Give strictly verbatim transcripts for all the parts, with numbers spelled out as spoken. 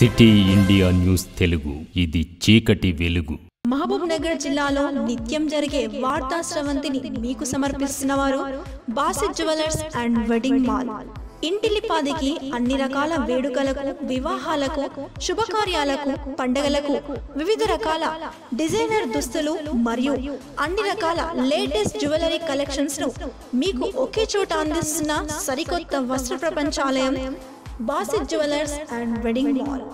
City India news Telugu ఇది చీకటి వెలుగు. మహబూబ్ నగర్ జిల్లాలో నిత్యం జరిగే వార్తా స్రవంతిని మీకు సమర్పిస్తున్నవారు Basith jewellers and wedding mall. ఇంటిలిపాదికి అన్ని రకాల వేడుకలకు, వివాహాలకు, శుభకార్యాలకు, పండగలకు వివిధ రకాల డిజైనర్ దుస్తులు మరియు అన్ని రకాల లేటెస్ట్ జ్యువెలరీ కలెక్షన్స్ ను మీకు ఒకే చోట అందిస్తున్న సరికొత్త వస్త్ర ప్రపంచాలయం Basith jewellers and wedding mall.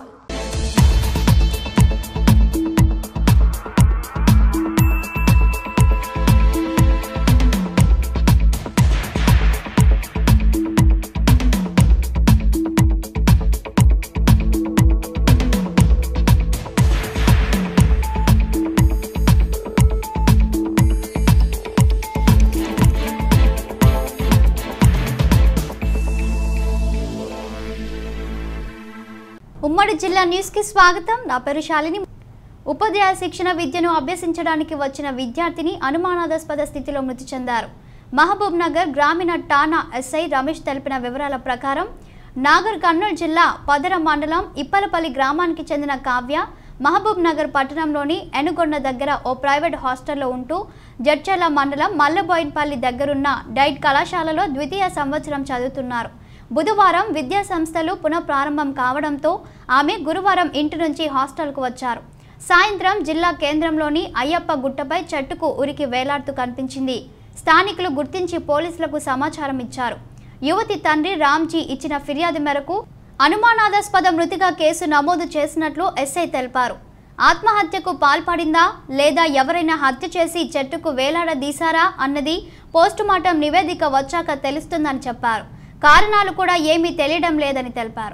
ఉమ్మడి జిల్లా న్యూస్ కి స్వాగతం. నా పేరు శాలిని. ఉపాధ్యాయ శిక్షణ విద్యను అభ్యసించడానికి వచ్చిన విద్యార్థిని అనుమానాస్పద స్థితిలో మృతి చెందారు. మహబూబ్ నగర్ గ్రామీణ ఠాణా ఎస్ఐ రమేష్ తెలిపిన వివరాల ప్రకారం నాగర్ కర్నూలు జిల్లా పదర మండలం ఇప్పలపల్లి గ్రామానికి చెందిన కావ్య మహబూబ్ నగర్ పట్టణంలోని ఎనుగొండ దగ్గర ఓ ప్రైవేట్ హాస్టల్లో ఉంటూ జడ్చర్ల మండలం మల్లబోయిన్పల్లి దగ్గరున్న డైట్ కళాశాలలో ద్వితీయ సంవత్సరం చదువుతున్నారు. బుధవారం విద్యా సంస్థలు పునఃప్రారంభం కావడంతో ఆమె గురువారం ఇంటి నుంచి హాస్టల్కు వచ్చారు. సాయంత్రం జిల్లా కేంద్రంలోని అయ్యప్ప గుట్టపై చెట్టుకు ఉరికి వేలాడుతూ కనిపించింది. స్థానికులు గుర్తించి పోలీసులకు సమాచారం ఇచ్చారు. యువతి తండ్రి రామ్జీ ఇచ్చిన ఫిర్యాదు మేరకు అనుమానాస్పద మృతిగా కేసు నమోదు చేసినట్లు ఎస్ఐ తెలిపారు. ఆత్మహత్యకు పాల్పడిందా లేదా ఎవరైనా హత్య చేసి చెట్టుకు వేలాడదీశారా అన్నది పోస్టుమార్టం నివేదిక వచ్చాక తెలుస్తుందని చెప్పారు. కారణాలు కూడా ఏమీ తెలియడం లేదని తెలిపారు.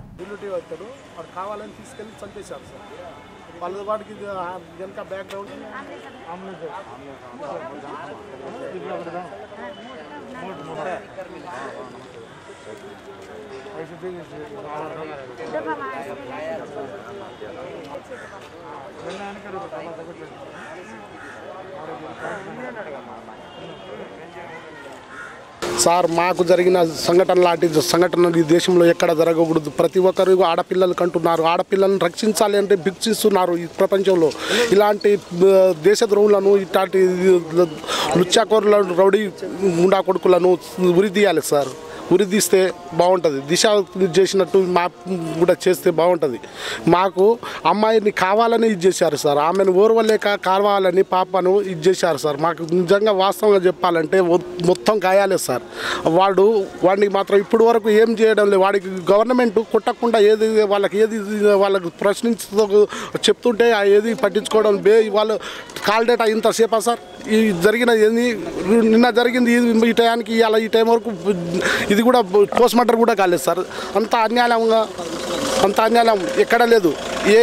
సార్, మాకు జరిగిన సంఘటన లాంటి సంఘటనలు ఈ దేశంలో ఎక్కడ జరగకూడదు. ప్రతి ఒక్కరు ఆడపిల్లలు కంటున్నారు. ఆడపిల్లలను రక్షించాలి అంటే భిక్షిస్తున్నారు ఈ ప్రపంచంలో. ఇలాంటి దేశద్రోహులను, ఇట్లాంటి లుచ్చాకోరులను, రౌడీ గుండా కొడుకులను ఉరి తీయాలి సార్. ఉరి తీస్తే బాగుంటుంది. దిశ చేసినట్టు మా కూడా చేస్తే బాగుంటుంది. మాకు అమ్మాయిని కావాలని ఇది చేశారు సార్. ఆమెను ఓర్వలేక కావాలని పాపను ఇది చేశారు సార్. మాకు నిజంగా వాస్తవంగా చెప్పాలంటే మొత్తం గాయాలే సార్. వాడు వాడికి మాత్రం ఇప్పటి వరకు ఏం చేయడం లేదు. వాడికి గవర్నమెంట్ కొట్టకుండా ఏది వాళ్ళకి ఏది వాళ్ళకి ప్రశ్నించ చెప్తుంటే ఏది పట్టించుకోవడం బే. వాళ్ళు కాల్ డేటా ఇంతసేపా సార్? ఈ జరిగిన ఏంది నిన్న జరిగింది ఈ టైంకి ఇవాళ ఈ టైం వరకు ఇది కూడా పోస్ట్ మార్టం కూడా కాలేదు సార్. అంత అన్యాయంగా అంత అన్యాయం ఎక్కడ లేదు. ఏ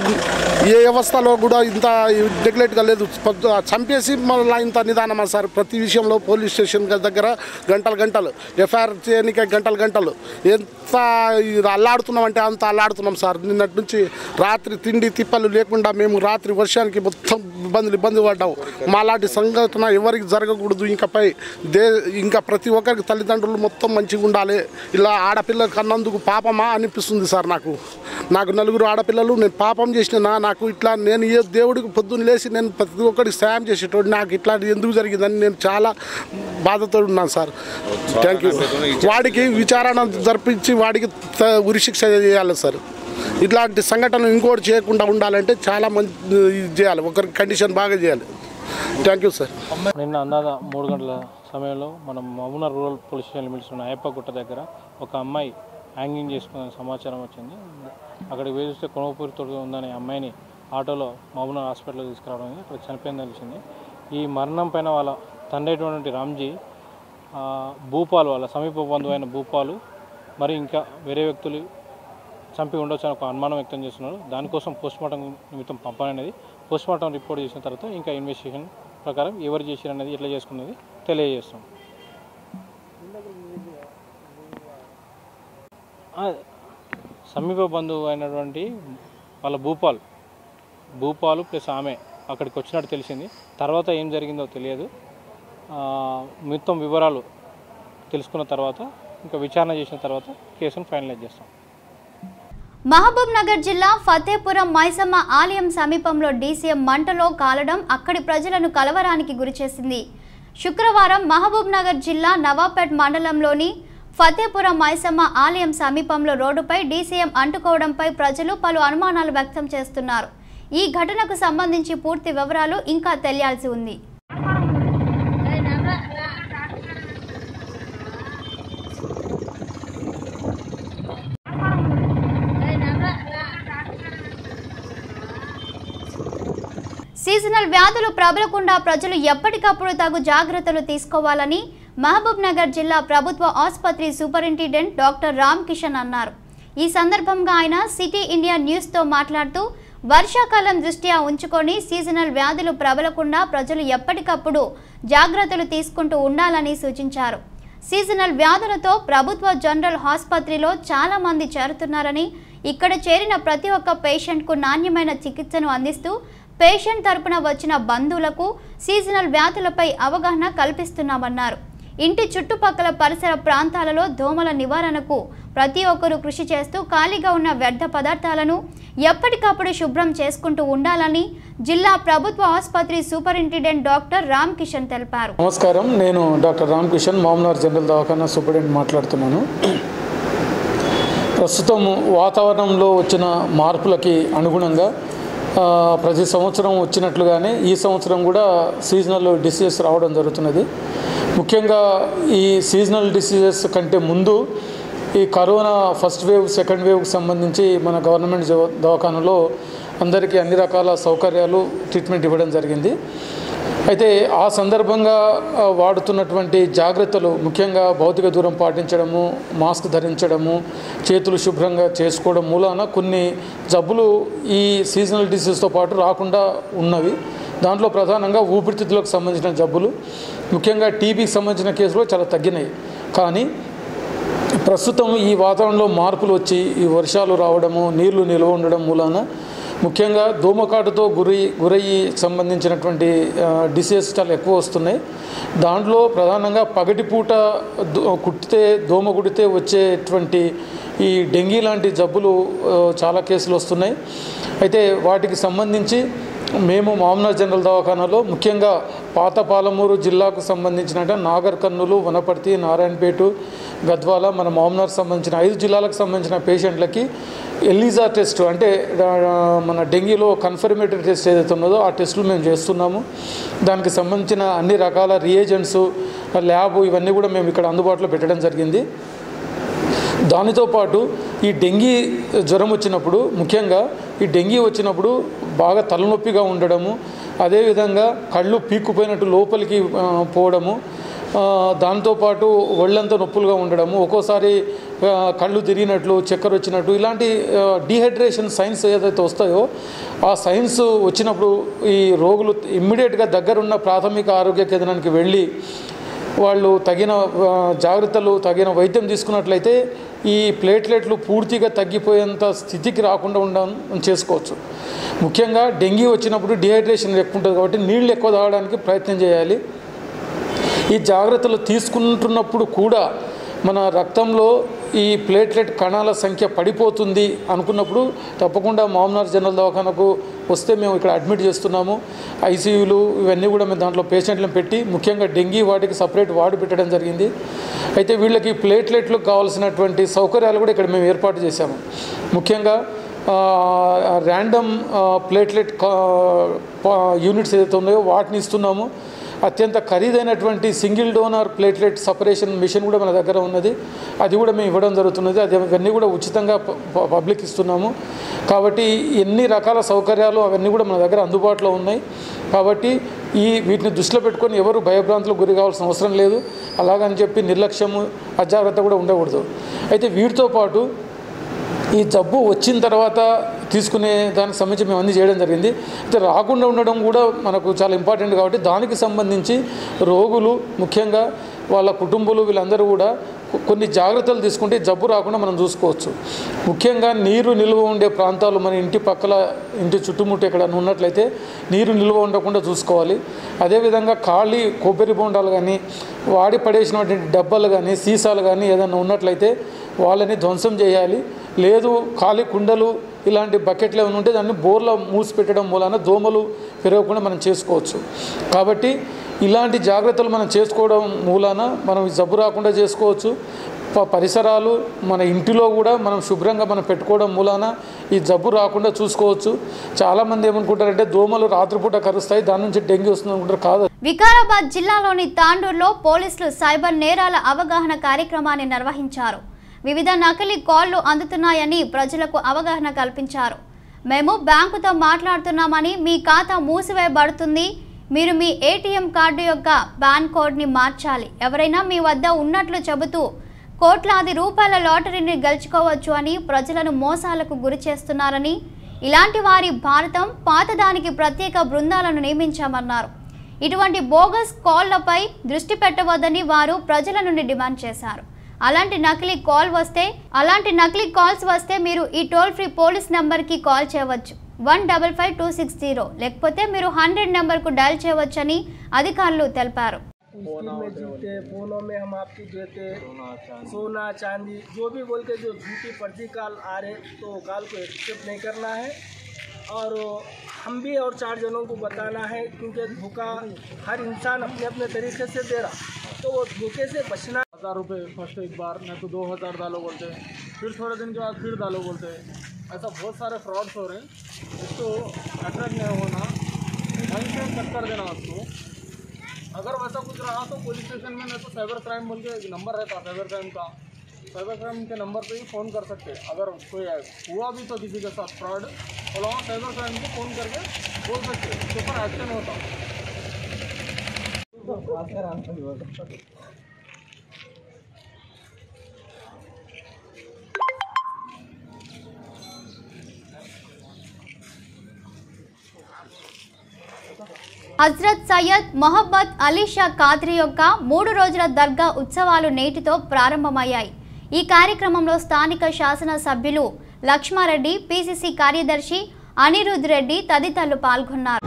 ఏ వ్యవస్థలో కూడా ఇంత నెగ్లెక్ట్గా లేదు. చంపేసి మళ్ళీ ఇంత నిదానమా సార్? ప్రతి విషయంలో పోలీస్ స్టేషన్ దగ్గర గంటలు గంటలు, ఎఫ్ఐఆర్ చేయడానికి గంటలు గంటలు. ఎంత అల్లాడుతున్నాం అంటే అంత అల్లాడుతున్నాం సార్. నిన్నటి నుంచి రాత్రి తిండి తిప్పలు లేకుండా మేము రాత్రి వర్షానికి మొత్తం ఇబ్బందులు ఇబ్బంది పడ్డాం. మాలాంటి సంఘటన ఎవరికి జరగకూడదు. ఇంకపై దే ఇంకా ప్రతి ఒక్కరికి తల్లిదండ్రులు మొత్తం మంచిగా ఉండాలి. ఇలా ఆడపిల్ల కన్నందుకు పాపమా అనిపిస్తుంది సార్. నాకు నాకు నలుగురు ఆడపిల్లలు. నేను పాపం చేసిన నాకు ఇట్లా నేను ఏ దేవుడికి పొద్దున్న లేచి నేను ప్రతి ఒక్కరికి సాయం చేసేటోడు. నాకు ఇట్లా ఎందుకు జరిగిందని నేను చాలా బాధతో ఉన్నాను సార్. Thank you. వాడికి విచారణ జరిపించి వాడికి ఉరిశిక్ష చేయాలి సార్. ఇట్లాంటి సంఘటనలు ఇంకోటి చేయకుండా ఉండాలంటే చాలా మంచి చేయాలి. ఒకరికి కండిషన్ బాగా చేయాలి. Thank you sir. నిన్న అందాద మూడు గంటల సమయంలో మనం Mahabub rural police station limits ఉన్న అయ్యప్ప గుట్ట దగ్గర ఒక అమ్మాయి హ్యాంగింగ్ చేసుకున్న సమాచారం వచ్చింది. అక్కడికి వేస్తే కొనపూరితో ఉందనే అమ్మాయిని ఆటోలో మహబూబ్ హాస్పిటల్కి తీసుకురావడం అక్కడ చనిపోయిందని తెలిసింది. ఈ మరణం పైన వాళ్ళ తండ్రి అయినటువంటి రామ్జీ, భూపాలు వాళ్ళ సమీప బంధువు అయిన భూపాలు మరి ఇంకా వేరే వ్యక్తులు చంపి ఉండొచ్చు అని ఒక అనుమానం వ్యక్తం చేస్తున్నారు. దానికోసం పోస్ట్మార్టం నిమిత్తం పంపాలనేది పోస్ట్మార్టం రిపోర్ట్ చేసిన తర్వాత ఇంకా ఇన్వెస్టిగేషన్ ప్రకారం ఎవరు చేశారనేది ఎట్లా చేసుకున్నది తెలియజేస్తాం. సమీప బంధువు అయినటువంటి వాళ్ళ భూపాల్ భూపాలు ప్లస్ ఆమె అక్కడికి వచ్చినట్టు తెలిసింది. తర్వాత ఏం జరిగిందో తెలియదు. మొత్తం వివరాలు తెలుసుకున్న తర్వాత ఇంకా విచారణ చేసిన తర్వాత కేసును ఫైనలైజ్ చేస్తాం. మహబూబ్ నగర్ జిల్లా ఫతేపురం మైసమ్మ ఆలయం సమీపంలో డీసీఎం మంటలో కాలడం అక్కడి ప్రజలను కలవరానికి గురిచేసింది. శుక్రవారం మహబూబ్ నగర్ జిల్లా నవాపేట్ మండలంలోని ఫతేపురం మైసమ్మ ఆలయం సమీపంలో రోడ్డుపై డీసీఎం అంటుకోవడంపై ప్రజలు పలు అనుమానాలు వ్యక్తం చేస్తున్నారు. ఈ ఘటనకు సంబంధించి పూర్తి వివరాలు ఇంకా తెలియాల్సి ఉంది. సీజనల్ వ్యాధులు ప్రబలకుండా ప్రజలు ఎప్పటికప్పుడు తగు జాగ్రత్తలు తీసుకోవాలని మహబూబ్ నగర్ జిల్లా ప్రభుత్వ ఆసుపత్రి సూపరింటెండెంట్ డాక్టర్ రామ్ కిషన్ అన్నారు. ఈ సందర్భంగా ఆయన సిటీ ఇండియా న్యూస్తో మాట్లాడుతూ వర్షాకాలం దృష్ట్యా ఉంచుకొని సీజనల్ వ్యాధులు ప్రబలకుండా ప్రజలు ఎప్పటికప్పుడు జాగ్రత్తలు తీసుకుంటూ ఉండాలని సూచించారు. సీజనల్ వ్యాధులతో ప్రభుత్వ జనరల్ ఆసుపత్రిలో చాలా మంది చేరుతున్నారని, ఇక్కడ చేరిన ప్రతి ఒక్క పేషెంట్కు నాణ్యమైన చికిత్సను అందిస్తూ పేషెంట్ తరపున వచ్చిన బంధువులకు సీజనల్ వ్యాధులపై అవగాహన కల్పిస్తున్నామన్నారు. ఇంటి చుట్టుపక్కల పరిసర ప్రాంతాలలో దోమల నివారణకు ప్రతి ఒక్కరూ కృషి చేస్తూ ఖాళీగా ఉన్న వ్యర్థ పదార్థాలను ఎప్పటికప్పుడు శుభ్రం చేసుకుంటూ ఉండాలని జిల్లా ప్రభుత్వ ఆసుపత్రి సూపరింటెండెంట్ డాక్టర్ రామ్ కిషన్ తెలిపారు. నమస్కారం, నేను డాక్టర్ రామ్ కిషన్, మహబూబ్నగర్ జనరల్ దవాఖానా సూపరింటెండెంట్ మాట్లాడుతున్నాను. ప్రస్తుతం వాతావరణంలో వచ్చిన మార్పులకి అనుగుణంగా ప్రతి సంవత్సరం వచ్చినట్లుగానే ఈ సంవత్సరం కూడా సీజనల్ డిసీజెస్ రావడం జరుగుతున్నది. ముఖ్యంగా ఈ సీజనల్ డిసీజెస్ కంటే ముందు ఈ కరోనా ఫస్ట్ వేవ్ సెకండ్ వేవ్కి సంబంధించి మన గవర్నమెంట్ దవాఖానలో అందరికీ అన్ని రకాల సౌకర్యాలు ట్రీట్మెంట్ ఇవ్వడం జరిగింది. అయితే ఆ సందర్భంగా వాడుతున్నటువంటి జాగ్రత్తలు ముఖ్యంగా భౌతిక దూరం పాటించడము, మాస్క్ ధరించడము, చేతులు శుభ్రంగా చేసుకోవడం మూలాన కొన్ని జబ్బులు ఈ సీజనల్ డిసీజ్తో పాటు రాకుండా ఉన్నవి. దాంట్లో ప్రధానంగా ఊపిరితిత్తులకు సంబంధించిన జబ్బులు, ముఖ్యంగా టీబీకి సంబంధించిన కేసులు చాలా తగ్గినాయి. కానీ ప్రస్తుతం ఈ వాతావరణంలో మార్పులు వచ్చి ఈ వర్షాలు రావడము, నీళ్లు నిల్వ ఉండడం మూలాన ముఖ్యంగా దోమకాటుతో గురి గురయ్యి సంబంధించినటువంటి డిసీజెస్ చాలా ఎక్కువ వస్తున్నాయి. దాంట్లో ప్రధానంగా పగటిపూట కుట్టితే దోమ కుడితే వచ్చేటువంటి ఈ డెంగీ లాంటి జబ్బులు చాలా కేసులు వస్తున్నాయి. అయితే వాటికి సంబంధించి మేము మహబూబ్నగర్ జనరల్ దవాఖానాలో ముఖ్యంగా పాత పాలమూరు జిల్లాకు సంబంధించిన నాగర్ కర్నూలు, వనపర్తి, నారాయణపేట, గద్వాల, మన మహబూబ్నగర్ సంబంధించిన ఐదు జిల్లాలకు సంబంధించిన పేషెంట్లకి ఎలీజా టెస్ట్ అంటే మన డెంగీలో కన్ఫర్మేటరీ టెస్ట్ ఏదైతే ఉన్నదో ఆ టెస్టులు మేము చేస్తున్నాము. దానికి సంబంధించిన అన్ని రకాల రియేజెంట్స్, ల్యాబ్ ఇవన్నీ కూడా మేము ఇక్కడ అందుబాటులో పెట్టడం జరిగింది. దానితో పాటు ఈ డెంగీ జ్వరం వచ్చినప్పుడు ముఖ్యంగా ఈ డెంగీ వచ్చినప్పుడు బాగా తలనొప్పిగా ఉండడము, అదేవిధంగా కళ్ళు పీక్కుపోయినట్టు లోపలికి పోవడము, దాంతోపాటు ఒళ్ళంతా నొప్పులుగా ఉండడము, ఒక్కోసారి కళ్ళు తిరిగినట్లు, చక్కెర వచ్చినట్టు ఇలాంటి డీహైడ్రేషన్ సైన్స్ ఏదైతే వస్తాయో ఆ సైన్స్ వచ్చినప్పుడు ఈ రోగులు ఇమ్మీడియట్గా దగ్గరున్న ప్రాథమిక ఆరోగ్య కేంద్రానికి వెళ్ళి వాళ్ళు తగిన జాగ్రత్తలు, తగిన వైద్యం తీసుకున్నట్లయితే ఈ ప్లేట్లెట్లు పూర్తిగా తగ్గిపోయేంత స్థితికి రాకుండా ఉండడం చేసుకోవచ్చు. ముఖ్యంగా డెంగీ వచ్చినప్పుడు డిహైడ్రేషన్ ఎక్కువ ఉంటుంది కాబట్టి నీళ్ళు ఎక్కువ తాగడానికి ప్రయత్నం చేయాలి. ఈ జాగ్రత్తలు తీసుకుంటున్నప్పుడు కూడా మన రక్తంలో ఈ ప్లేట్లెట్ కణాల సంఖ్య పడిపోతుంది అనుకున్నప్పుడు తప్పకుండా మహబూబ్నగర్ జనరల్ దవాఖానకు వస్తే మేము ఇక్కడ అడ్మిట్ చేస్తున్నాము. ఐసీయూలు ఇవన్నీ కూడా మేము దాంట్లో పేషెంట్లను పెట్టి ముఖ్యంగా డెంగీ వాటికి సపరేట్ వార్డు పెట్టడం జరిగింది. అయితే వీళ్ళకి ప్లేట్లెట్లకు కావాల్సినటువంటి సౌకర్యాలు కూడా ఇక్కడ మేము ఏర్పాటు చేశాము. ముఖ్యంగా ర్యాండమ్ ప్లేట్లెట్ యూనిట్స్ ఏదైతే ఉన్నాయో వాటిని ఇస్తున్నాము. అత్యంత ఖరీదైనటువంటి single donor platelet separation machine కూడా మన దగ్గర ఉన్నది, అది కూడా మేము ఇవ్వడం జరుగుతున్నది. అది అవన్నీ కూడా ఉచితంగా పబ్లిక్ ఇస్తున్నాము. కాబట్టి ఎన్ని రకాల సౌకర్యాలు అవన్నీ కూడా మన దగ్గర అందుబాటులో ఉన్నాయి. కాబట్టి ఈ వీటిని దృష్టిలో పెట్టుకొని ఎవరు భయభ్రాంతులకు గురి కావాల్సిన అవసరం లేదు. అలాగని చెప్పి నిర్లక్ష్యము, అజాగ్రత్త కూడా ఉండకూడదు. అయితే వీటితో పాటు ఈ జబ్బు వచ్చిన తర్వాత తీసుకునే దానికి సంబంధించి మేము అన్నీ చేయడం జరిగింది. అయితే రాకుండా ఉండడం కూడా మనకు చాలా ఇంపార్టెంట్ కాబట్టి దానికి సంబంధించి రోగులు ముఖ్యంగా వాళ్ళ కుటుంబాలు వీళ్ళందరూ కూడా కొన్ని జాగ్రత్తలు తీసుకుంటే జబ్బు రాకుండా మనం చూసుకోవచ్చు. ముఖ్యంగా నీరు నిల్వ ఉండే ప్రాంతాలు మన ఇంటి పక్కల ఇంటి చుట్టుముట్టు ఎక్కడైనా ఉన్నట్లయితే నీరు నిల్వ ఉండకుండా చూసుకోవాలి. అదేవిధంగా ఖాళీ కొబ్బరి బొండాలు కానీ వాడి పడేసినటువంటి డబ్బాలు కానీ సీసాలు కానీ ఏదైనా ఉన్నట్లయితే వాళ్ళని ధ్వంసం చేయాలి. లేదు ఖాళీ కుండలు ఇలాంటి బకెట్లు ఏమైనా ఉంటే దాన్ని బోర్లో మూసి పెట్టడం మూలాన దోమలు పెరగకుండా మనం చేసుకోవచ్చు. కాబట్టి ఇలాంటి జాగ్రత్తలు మనం చేసుకోవడం మూలాన మనం జబ్బు రాకుండా చేసుకోవచ్చు. పరిసరాలు మన ఇంటిలో కూడా మనం శుభ్రంగా మనం పెట్టుకోవడం మూలాన ఈ జబ్బు రాకుండా చూసుకోవచ్చు. చాలామంది ఏమనుకుంటారంటే దోమలు రాత్రిపూట కరుస్తాయి, దాని నుంచి డెంగ్యూ వస్తుంది అనుకుంటారు. కాదు. వికారాబాద్ జిల్లాలోని తాండూరులో పోలీసులు సైబర్ నేరాల అవగాహన కార్యక్రమాన్ని నిర్వహించారు. వివిధ నకిలీ కాల్లు అందుతున్నాయని ప్రజలకు అవగాహన కల్పించారు. మేము బ్యాంకుతో మాట్లాడుతున్నామని, మీ ఖాతా మూసివేయబడుతుంది, మీరు మీ ఏటీఎం కార్డు యొక్క పాన్ కోడ్ని మార్చాలి, ఎవరైనా మీ వద్ద ఉన్నట్లు చెబుతూ కోట్లాది రూపాయల లాటరీని గెలుచుకోవచ్చు అని ప్రజలను మోసాలకు గురి చేస్తున్నారని, ఇలాంటి వారి భారతం పాతదానికి ప్రత్యేక బృందాలను నియమించామన్నారు. ఇటువంటి బోగస్ కాల్లపై దృష్టి పెట్టవద్దని వారు ప్రజల నుండి డిమాండ్ చేశారు. అలాంటి నకిలీ కాల్ వస్తే అలాంటి నకిలీ కాల్స్ వస్తే మీరు ఈ టోల్ ఫ్రీ పోలీస్ నెంబర్కి కాల్ చేయవచ్చు, one double five two six zero, లేకపోతే మీరు హండ్రెడ్ నెంబర్కు డయల్ చేయవచ్చని అధికారులు తెలిపారు. स्कीम में जीते फोनों में हम आपकी देते सोना चांदी जो भी बोल के जो झूठी फर्जी कॉल आ रहे तो कॉल को एक्सेप्ट नहीं करना है। और हम भी और चार जनों को बताना है, क्योंकि धोखा हर इंसान अपने अपने तरीके से दे रहा, तो वो धोखे से बचना। हज़ार रुपये फर्स्ट एक बार, नहीं तो दो हज़ार डालो बोलते हैं, फिर थोड़े दिन के बाद फिर डालो बोलते हैं। ऐसा बहुत सारे फ्रॉड्स हो रहे हैं। इसको अट्रैक्ट नहीं होना, ढंग से कट कर देना उसको। अगर वैसा कुछ रहा तो पुलिस स्टेशन में नहीं तो साइबर क्राइम बोल के एक नंबर रहता साइबर क्राइम का, साइबर क्राइम के नंबर पे ही फ़ोन कर सकते हैं। अगर कोई हुआ भी तो किसी के साथ फ्रॉड, तो वहाँ साइबर क्राइम को फ़ोन करके बोल सकते हैं, उसके ऊपर एक्शन होता। హజ్రత్ సయ్యద్ మొహమ్మద్ అలీ షా ఖాద్రీ యొక్క మూడు రోజుల దర్గా ఉత్సవాలు నేటితో ప్రారంభమయ్యాయి. ఈ కార్యక్రమంలో స్థానిక శాసన సభ్యులు లక్ష్మారెడ్డి, పీసీసీ కార్యదర్శి అనిరుద్ రెడ్డి తదితరులు పాల్గొన్నారు.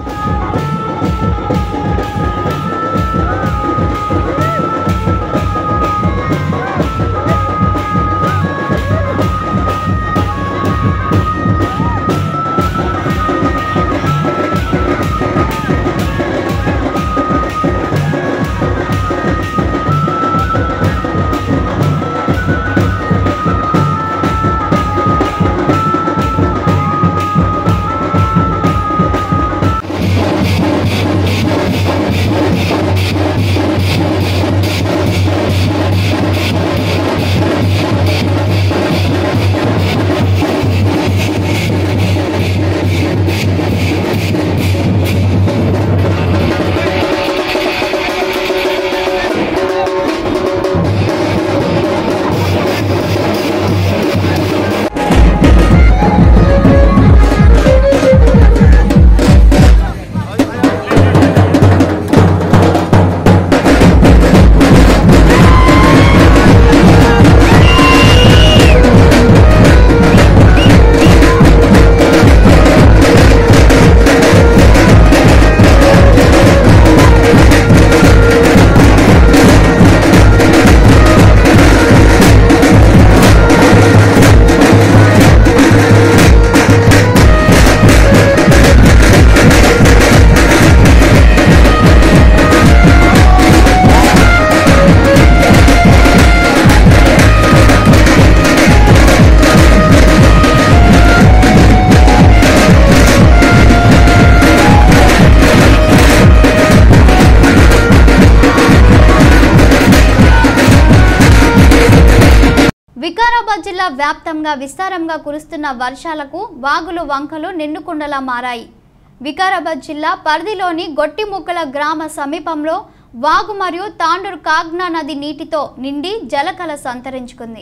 వికారాబాద్ జిల్లా వ్యాప్తంగా విస్తారంగా కురుస్తున్న వర్షాలకు వాగులు వంకలు నిండుకుండలా మారాయి. వికారాబాద్ జిల్లా పరిధిలోని గొట్టిముక్కల గ్రామ సమీపంలో వాగు మరియు తాండూరు కాగ్నా నది నీటితో నిండి జలకళ సంతరించుకుంది.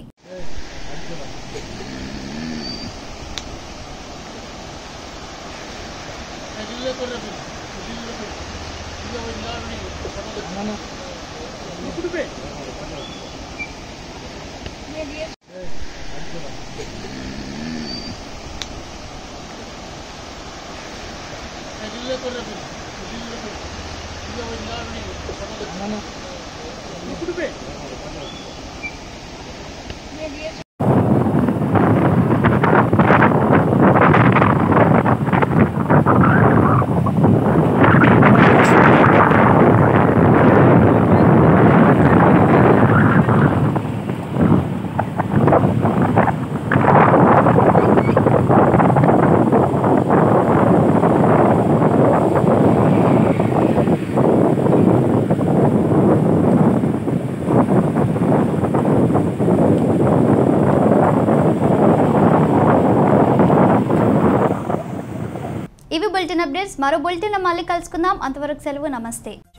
ఇవి బులెటిన్ అప్డేట్స్. మరో బులెటిన్లో మళ్ళీ కలుసుకుందాం. అంతవరకు సెలవు. నమస్తే.